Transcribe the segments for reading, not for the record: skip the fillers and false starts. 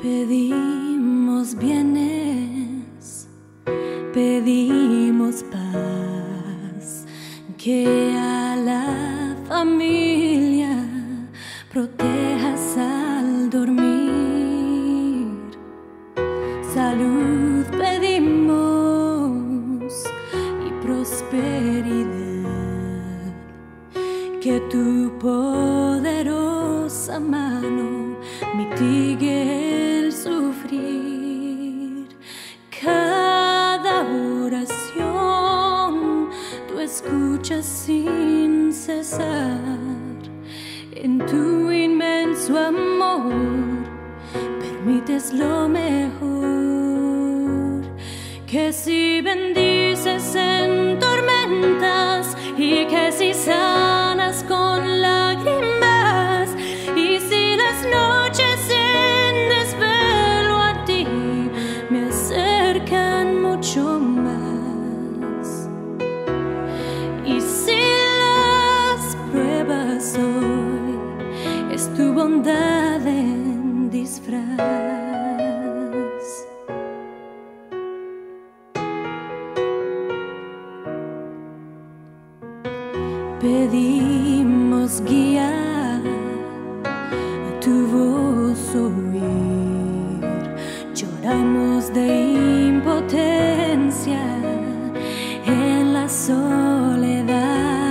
Pedimos bienes, pedimos paz, que a la familia protejas al dormir. Salud pedimos y prosperidad, que tu poderosa mano mitigue el sufrir. Cada oración tú escuchas sin cesar. En tu inmenso amor permites lo mejor, que si bendices en tormentas y que si sanas con lágrimas, y si las noches en desvelo a ti me acercan mucho más, y si las pruebas hoy es tu bondad en disfraz. Pedimos guía, tu voz oír. Lloramos de impotencia en la soledad.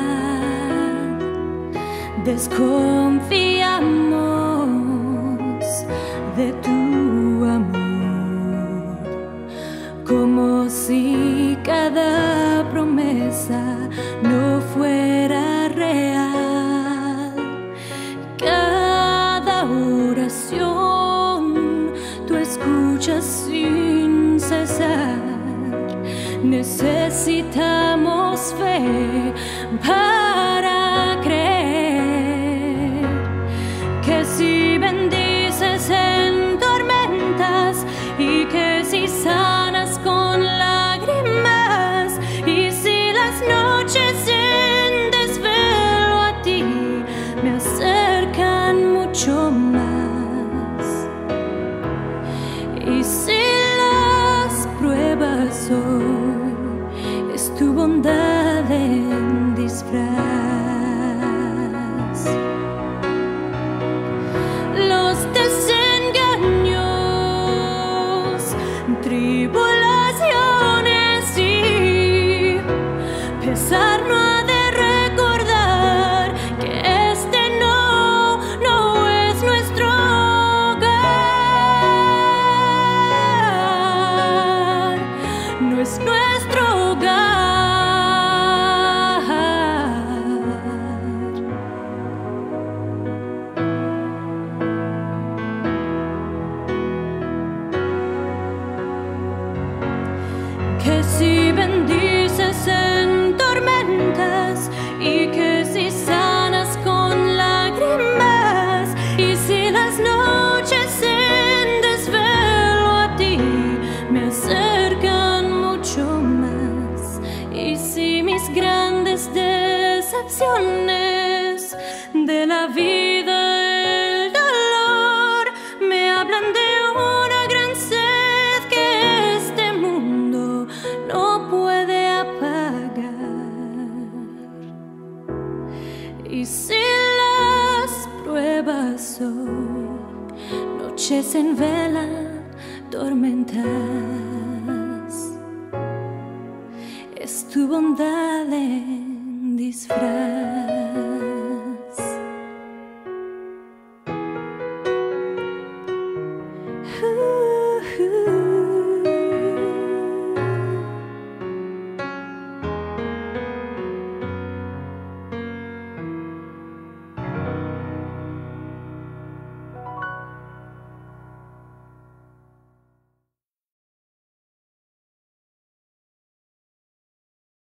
Desconfiamos de tu amor, como si cada promesa no fuera real. Cada oración tú escuchas sin cesar. Necesitamos fe para creer que si bendices en tormentas y que si sanas con lágrimas, y si las noches en desvelo a ti me acercan mucho más, y si las pruebas hoy es tu bondad en disfraz. Los desengaños, tribulaciones y pesar no ha de recordar que este no es nuestro hogar, no es nuestro hogar. Que si bendices en tormentas y que si sanas con lágrimas, y si las noches en desvelo a ti me acercan mucho más, y si mis grandes decepciones de la vida, el dolor, me hablan de una gran sed que este mundo no puede apagar, y si las pruebas hoy, noches en vela, tormentas, es tu bondad en disfraz.